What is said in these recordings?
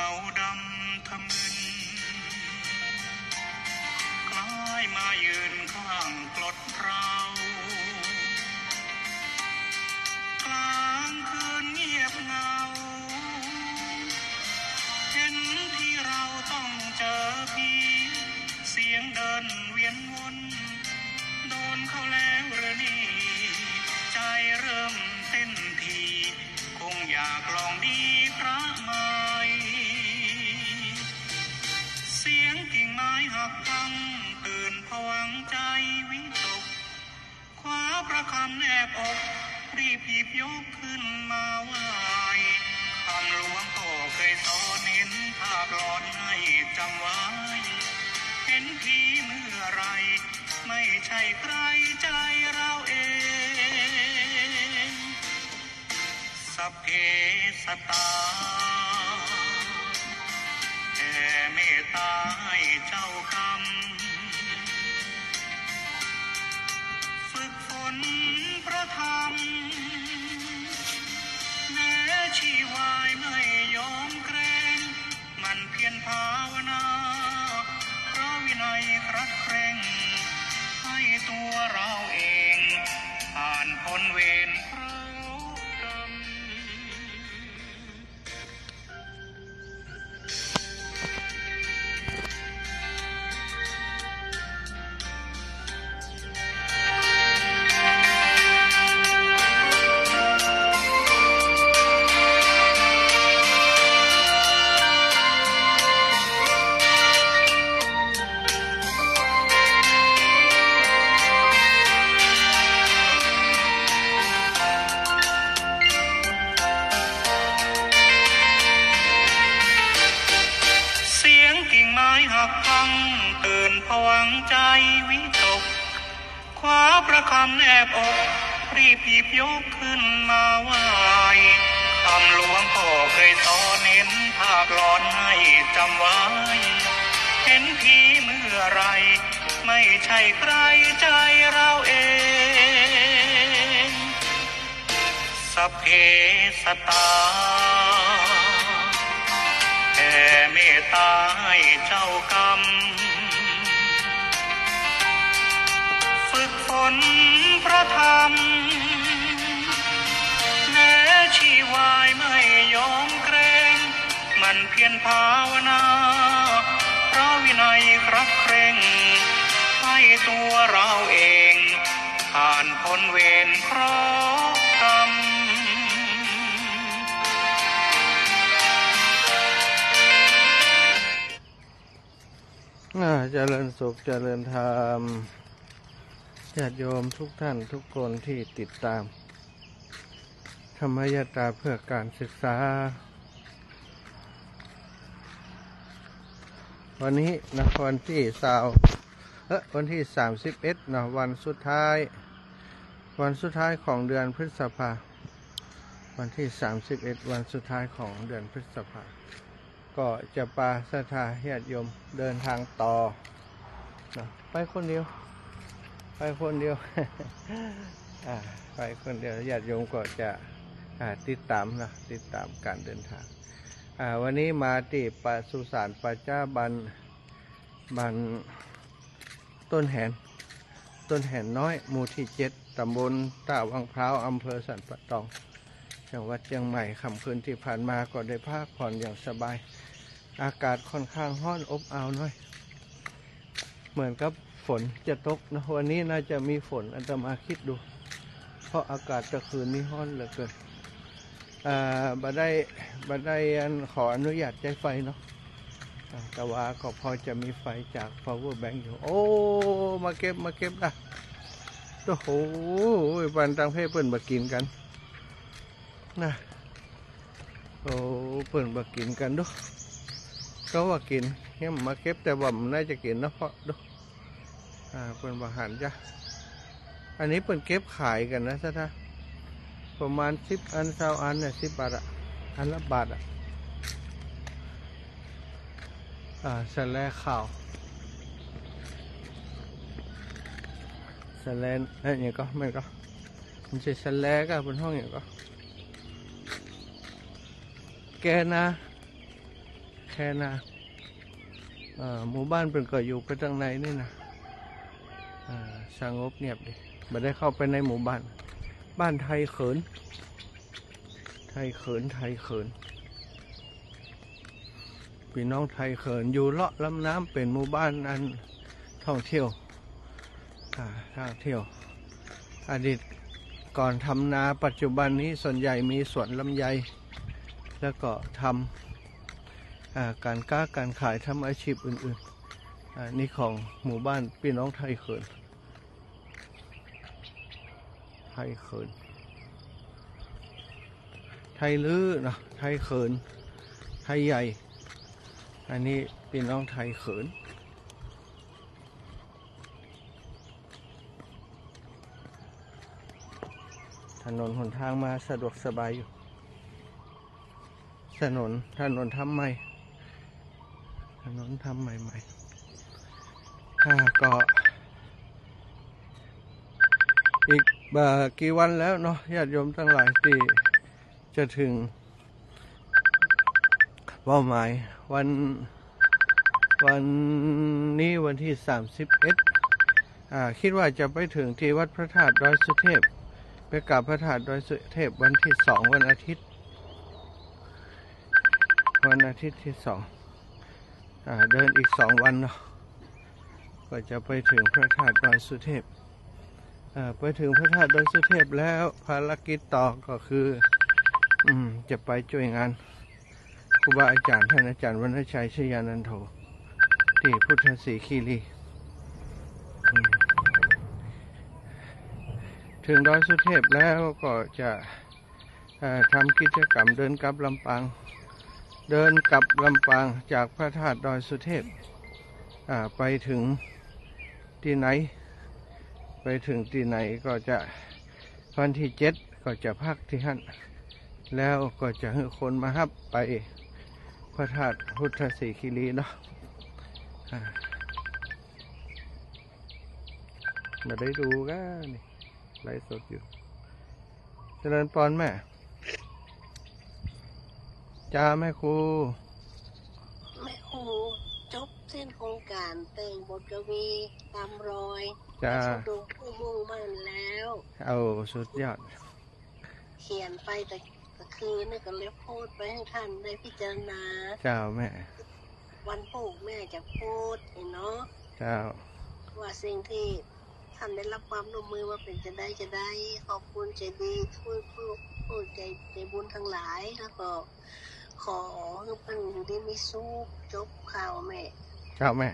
าดำทะมึนคล้ายมายืนข้างกลดเรากลางคืนเงียบเหงาเห็นที่เราต้องเจอผีเสียงเดินเวียนวนโดนเขาแล้วหรือนี่ใจเริ่มเต้นทีคงอยากลองดีพระไม้เสียงกิ่งไม้หักพังตื่นผวังใจวิตกคว้าประคำแนบอกรีบหยิบยกขึ้นมาไหวคำหลวงพ่อเคยสอนเห็นภาพหลอนให้จำไว้เห็นผีเมื่อไรไม่ใช่ใครใจเราเองสัพเพสัตตาแผ่เมตตาให้เจ้ากรรมฝึกฝนพระธรรมแม้ชีวายไม่ยอมเกรงมันเพียรภาวนาเพราะวินัยครัดเคร่งให้ตัวเราเองผ่านพ้นเวรเพราะกรรมตื่นผวังใจวิตกคว้าประคำแนบอกรีบหยิบยกขึ้นมาไหวคำหลวงพ่อเคยสอนเห็นภาพหลอนให้จำไว้เห็นผีเมื่อไรไม่ใช่ใครใจเราเองสัพเพสัตตาแผ่เมตตาให้เจ้ากรรมฝึกฝนพระธรรมแม้ชีวายไม่ยอมเกรงมันเพียรภาวนาเพราะวินัยครัดเคร่งให้ตัวเราเองผ่านพ้นเวรเพราะกรรมเจริญสุขเจริญธรรมญาติโยมทุกท่านทุกคนที่ติดตามธรรมยตราเพื่อการศึกษาวันนี้นะวันที่วันที่31นะวันสุดท้ายของเดือนพฤษภาวันที่31วันสุดท้ายของเดือนพฤษภาก็จะปาศรัทธาญาติโยมเดินทางต่อนะไปคนเดียว ไปคนเดียว ญาติโยมก็จะติดตามการเดินทางวันนี้มาที่ปศุสันต์ปัจจาบันต้นแหนน้อยหมู่ที่7ตำบลท่าวังพร้าวอำเภอสันป่าตองจังหวัดเชียงใหม่ค่ำคืนที่ผ่านมาก็ได้พักผ่อนอย่างสบายอากาศค่อนข้างร้อนอบอ้าวน้อยเหมือนกับฝนจะตกนะวันนี้น่าจะมีฝนอาตมาคิดดูเพราะอากาศตะคืนนี้ร้อนเหลือเกินบัดได้ขออนุญาตใช้ไฟเนาะแต่ว่าก็พอจะมีไฟจาก power bank อยู่โอ้มาเก็บนะโอ้โหบันตังเพศเปิ่นมากินกันนะโอ้เปิ่นมากินกันดูก็ว่ากินเนี่ยมาเก็บแต่ว่ามันน่าจะกินนะเพราะดูเปิ่นบาหันจ้ะอันนี้เปิ่นเก็บขายกันนะท่านประมาณ10 อัน20 อันเนี่ย10 บาทอันละบาทสแลข่าวสแลนอย่างก็ไม่ก็มันใช่สแลก็บนห้องอย่างก็แกนะแค่นาหมู่บ้านเป็นก็อยู่ไปทางในนี่นะสงบเงียบดิไม่ได้เข้าไปในหมู่บ้านบ้านไทยเขินไทยเขินพี่น้องไทยเขินอยู่เลาะลำน้ำเป็นหมู่บ้านอันท่องเที่ยวอดีตก่อนทำนาปัจจุบันนี้ส่วนใหญ่มีสวนลำไยแล้วก็ทำการค้าการขายทำอาชีพอื่นๆนี่ของหมู่บ้านพี่น้องไทยเขินไทยลื้อนะไทยเขินไทยใหญ่อันนี้พี่น้องไทยเขินถนนหนทางมาสะดวกสบายอยู่ถนนทำใหม่ก็อีกกี่วันแล้วเนาะญาติโยมทั้งหลายที่จะถึงเป้าหมายวันนี้วันที่31คิดว่าจะไปถึงที่วัดพระธาตุดอยสุเทพไปกราบพระธาตุดอยสุเทพวันที่2วันอาทิตย์ที่2เดินอีก2วันเนาะก็จะไปถึงพระธาตุดอยสุเทพไปถึงพระธาตุดอยสุเทพแล้วภารกิจต่อก็คือจะไปช่วยงานครูบาอาจารย์ท่านอาจารย์วรรณชัยชยานันโทที่พุทธศรีคีรีถึงดอยสุเทพแล้วก็จะทำกิจกรรมเดินกลับลำปางจากพระธาตุดอยสุเทพไปถึงที่ไหนก็จะวันที่7ก็จะพักที่นั่นแล้วก็จะให้คนมารับไปพระธาตุพุทธศรีคีรีเนาะมาได้ดูกันนี่ไลฟ์สดอยู่เจริญพรแม่จ้าแม่ครูจบสิ้นโครงการแต่งบทกวีตามรอยจ้าดูผู้มุ่งมั่นแล้วเอาสุดยอดเขียนไปแต่คืนนี่ก็เลยพูดไปให้ท่านได้พิจารณาเจ้าแม่วันพูดแม่จะพูดเนาะเจ้าว่าสิ่งที่ท่านได้รับความร่วมมือว่าเป็นจะได้ขอบคุณใจดีผู้ใจบุญทั้งหลายแล้วก็ขอให้เพิ่นอยู่ดีมีสุขจบข่าวแม่เจ้าแม่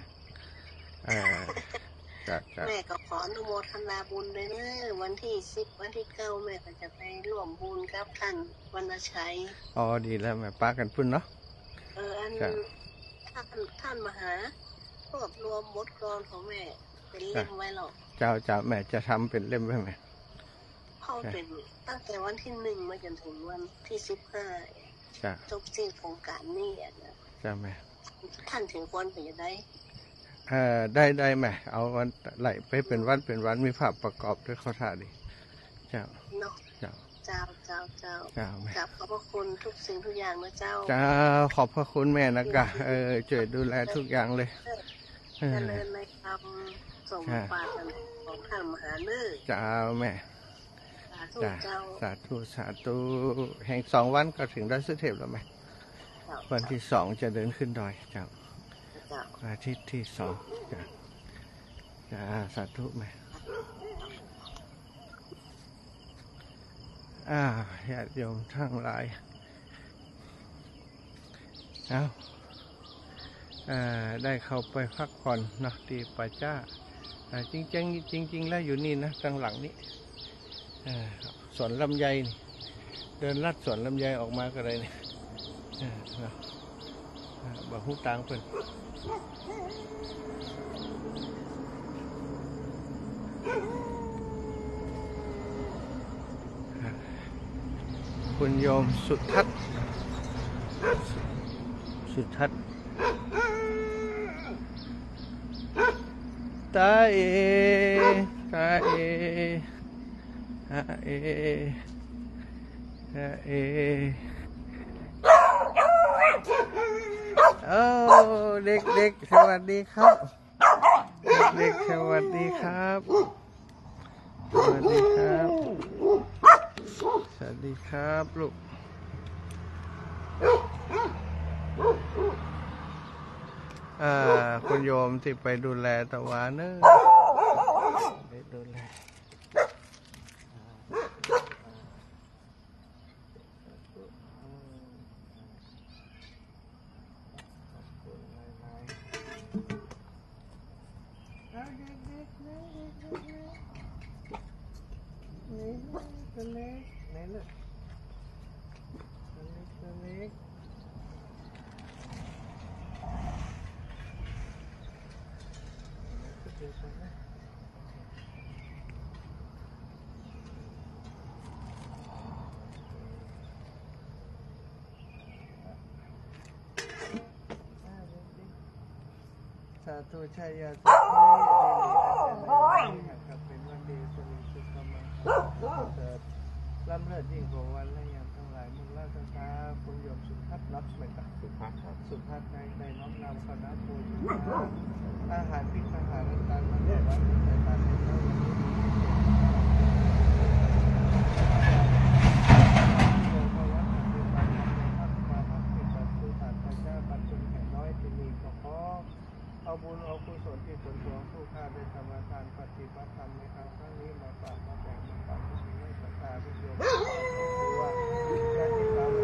แม่ก็ขออนุโมทนาบุญเลยนะวันที่10วันที่9แม่ก็จะไปร่วมบุญกับท่านวรรณชัยดีแล้วแม่ป้ากันพุ่นเนาะท่านมหารวบรวมบทกลอนของแม่เป็นเล่มไว้หรอกเจ้าแม่จะทำเป็นเล่มไว้ไหมเขาเป็นตั้งแต่วันที่1มาจนถึงวันที่15จบสิ้นโครงการนี้นะจ้าแม่ท่านถึงควรเป็นยังไงได้แม่เอาวันไหลไปเป็นวันมีภาพประกอบด้วยข้อท่าดีเจ้าเนาะเจ้าแม่ขอบพระคุณทุกสิ่งทุกอย่างนะเจ้าขอบพระคุณแม่นะกะช่วยดูแลทุกอย่างเลยเจริญในธรรมสมปรารถนาของท่านมหาฤกษ์เจ้าแม่สาธุแห่ง2วันก็ถึงดอยสุเทพแล้วไหมวันที่2จะเดินขึ้นดอยเจ้าอาทิตย์ที่2จ้าสาธุแม่ญาติโยมทั้งหลายได้เข้าไปพักผ่อนนะที่ป่าจ้าจริงแล้วอยู่นี่นะข้างหลังนี้สวนลำไยนี่เดินลัดสวนลำไยออกมาก็ได้นี่บ่ฮู้ตังเพิ่นคุณโยมสุทัศน์ตาเอเออเด็กๆสวัสดีครับเด็กๆสวัสดีครับสวัสดีครับสวัสดีครับลูกคุณโยมที่ไปดูแลตะวันเนอะไปดูแลตัวเล็กไหนลูกตัวเล็กสาธุชัยยาสุขีดีอาจารย์ครับเป็นวันดีสริสุขมาเกิดล้ำเลิศยิ่งกว่าวันและยามทั้งหลายมุลราชกาคุณโยมสุภัทรรับไหมครับสุภัทรครับสุภัทรในน้อมนำคณะโพธิอาหารพิฆาตการมันเกิดวันในการในเช้าวันนี้เอาบุญเอากุศลที่ผลพวงผู้ข้าได้ทำการปฏิบัติธรรมในครั้งนี้มาฝากมาแบ่งมาฝากผู้ที่ศรัทธาผู้โยมตัวญาติสาว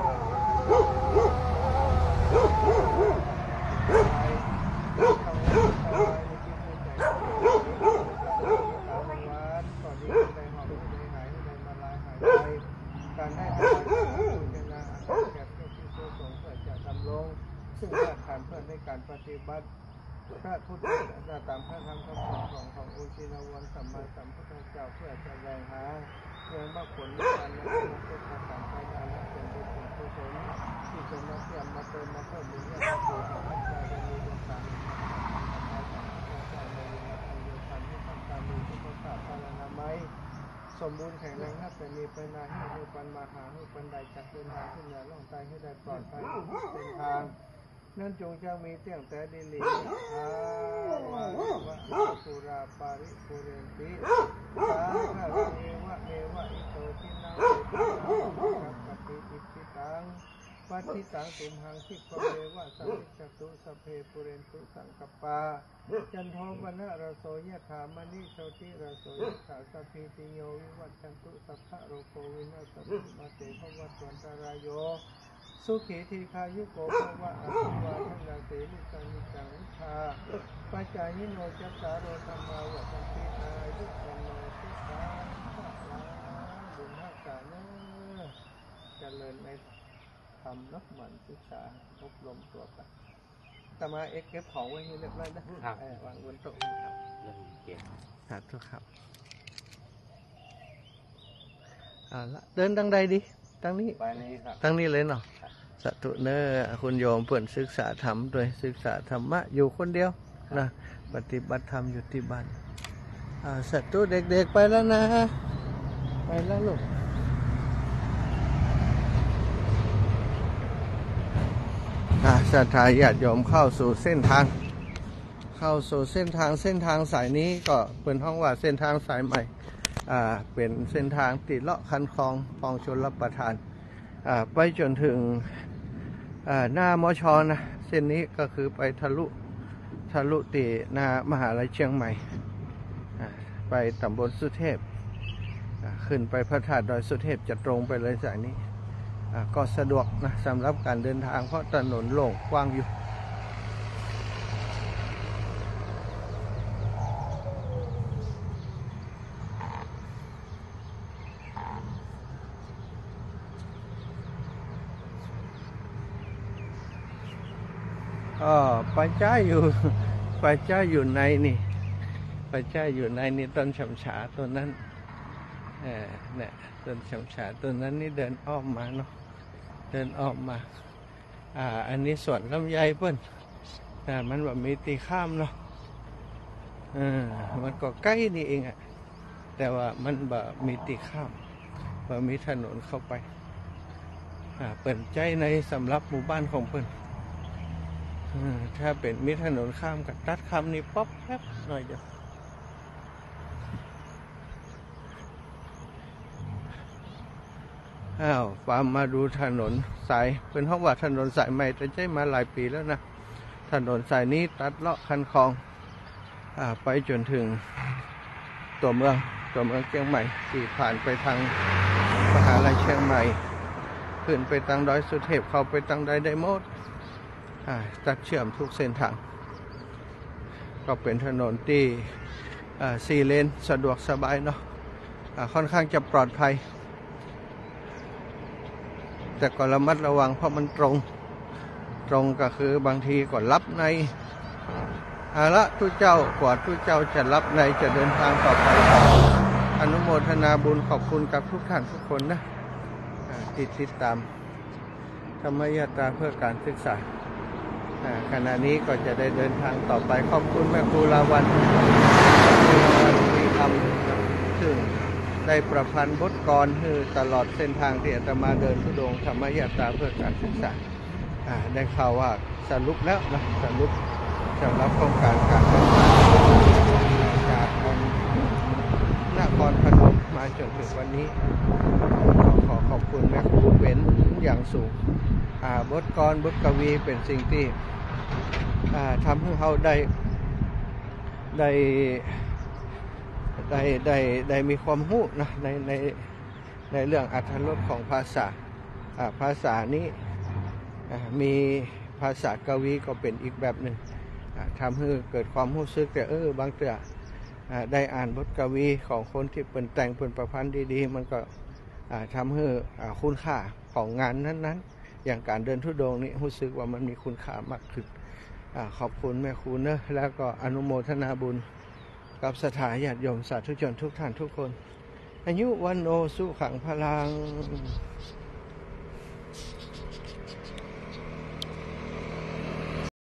การให้ทานเป็นนาแก่ผู้ที่ประสงค์เพื่อจะดำรงซึ่งการทานเพื่อในการปฏิบัติพระพุทธเจ้าตามพระธรรมคำสอนขององค์ชินวรสัมมาสัมพุทธเจ้าเพื่อจะแสวงหาเรื่องมรรคผลนิพพานและมรรคผลทางการภายในและเป็นบุญผลกุศลที่จะมาเทียมมาเติมมาเพิ่มบุญญาติโยมพระเจ้าจะมีดวงตาในธรรมพระเจ้าในวิญญาณโยธรรมที่ทำการมีสุขภาพพลานามัยสมบูรณ์แข็งแรงนับแต่มีไปนานให้ปันมาหาให้ปันใดจักเดินทางขึ้นเหนือล่องใต้ให้ได้ปลอดภัยเส้นทางนั่นจงจะมีเตียงแต่ดิลีวะสุราปาริปุเรนติสาคาเอวะอิโตทินังปฏิอิทิตังปัติตังตุมหังคิปเววะสัมมิจตุสเพปุเรนตุสังกปาจันโทปนะระโสยถามณิโชติระโสยถาสัพพิติโยวิวัชชันตุสัพพะโรโควินาศปิมาเตภวัตวันตรายโยสุขีทีคายุโกภวะอภิวาทนาเสนิสังนิจังชาปัจจายิโนจัตตารโรธรรมาวัฏันติอายุวันโนสุขังภะลังบุญหักษาเนเจริญในทำนักหมั่นศึกษาอบรมตัวไปแต่มาเก็บของไว้ให้เรียบร้อยนะครับวางบนโต๊ะครับสาธุครับละเดินทางใดดีทางนี้ทางนี้เลยเนาะสาธุเนอคุณโยมเปิ่นศึกษาธรรมด้วยศึกษาธรรมะอยู่คนเดียวนะปฏิบัติธรรมอยู่ที่บ้านสาธุเด็กๆไปแล้วนะไปแล้วลูกศรัทธาญาติโยมเข้าสู่เส้นทางสายนี้ก็เป็นห้องว่าเส้นทางสายใหม่เป็นเส้นทางติดเลาะคันคลองชลประทานไปจนถึงหน้ามชนะเส้นนี้ก็คือไปทะลุตีหน้ามหาลัยเชียงใหม่ไปตำบลสุเทพขึ้นไปพระธาตุดอยสุเทพจะตรงไปเลยสายนี้ก็สะดวกนะสำหรับการเดินทางเพราะถนนโล่งกว้างอยู่ปัจจัยอยู่ในนี่ปัจจัยอยู่ในนี่ต้นฉำฉาต้นนั้นเนี่ยต้นฉำฉาต้นนั้นนี่เดินอ้อมมาเนาะเดินอ้อมมาอันนี้สวนลำไยเพิ่นแต่มันแบบมีตีข้ามเนาะมันก็ใกล้นี่เองอะแต่ว่ามันแบบมีตีข้ามแบบมีถนนเข้าไปเปิดใจในสำหรับหมู่บ้านของเพิ่นถ้าเป็นมิถนนข้ามกับตัดคำนี้ป๊อปแป๊บหน่อยเดียวฟาร์มมาดูถนนสายเป็นห้องว่าถนนสายใหม่แต่ใช้มาหลายปีแล้วนะถนนสายนี้ตัดเลาะคันคลองไปจนถึงตัวเมืองเชียงใหม่ที่ผ่านไปทางมหาลัยเชียงใหม่ขึ้นไปทางดอยสุเทพเข้าไปทางดอยไดโมดตัดเชื่อมทุกเส้นทางก็เป็นถนนที่4 เลนสะดวกสบายเนาะค่อนข้างจะปลอดภัยแต่ก็ระมัดระวังเพราะมันตรงก็คือบางทีก็ลับในละทุกเจ้ากว่าทุกเจ้าจะลับในจะเดินทางต่อไปอนุโมทนาบุญขอบคุณกับทุกท่านทุกคนนะติดตามธรรมยตราเพื่อการศึกษาขณะนี้ก็จะได้เดินทางต่อไปขอบคุณแม่ครูลาวันมีคำซึ่งได้ประพันธ์บทกลคือตลอดเส้นทางที่อาตมาเดินธุดงค์ธรรมยตราเพื่อการศึกษาได้ข่าวว่าสรุปแล้วนะสรุปสำหรับโครงการเดินทางจากนครพนมมาจนถึงวันนี้ขอขอบคุณแม่ครูเป็นอย่างสูงบทกลบทกวีเป็นสิ่งที่ทำให้เขาได้มีความรู้นะในเรื่องอรรถรสของภาษานี้มีภาษากวีก็เป็นอีกแบบหนึ่งทำให้เกิดความรู้สึกแต่บางเตื่อได้อ่านบทกวีของคนที่เป็นแต่งเป็นประพันธ์ดีๆมันก็ทำให้คุณค่าของงานนั้นๆอย่างการเดินธุดงค์นี้รู้สึกว่ามันมีคุณค่ามากขึ้นขอบคุณแม่ครูเนอะแล้วก็อนุโมทนาบุญกับสถาญาติโยมสาธุชนทุกท่านทุกคนอายุวันโนสุขังพลัง